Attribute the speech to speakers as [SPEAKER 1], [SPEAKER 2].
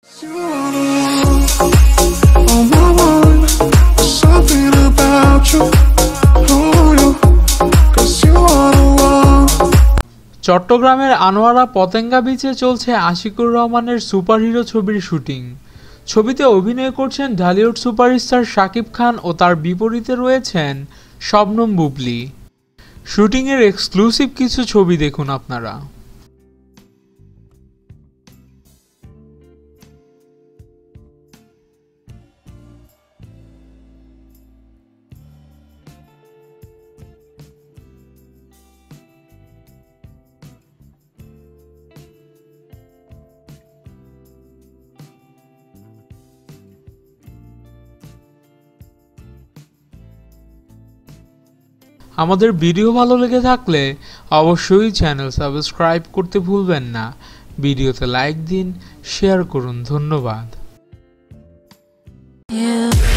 [SPEAKER 1] চট্টগ্রামের আনোয়ারা পতেঙ্গা বিচে চলছে আশিকুর রহমানের সুপারহিরো ছবির শুটিং। ছবিতে অভিনয় করছেন ঢালিউড সুপারস্টার শাকিব খান ও তার বিপরীতে রয়েছেন শবনম বুবলী। শুটিংয়ের এক্সক্লুসিভ কিছু ছবি দেখুন আপনারা। আমাদের ভিডিও ভালো লেগে থাকলে অবশ্যই চ্যানেল সাবস্ক্রাইব করতে ভুলবেন না। ভিডিওতে লাইক দিন, শেয়ার করুন। ধন্যবাদ।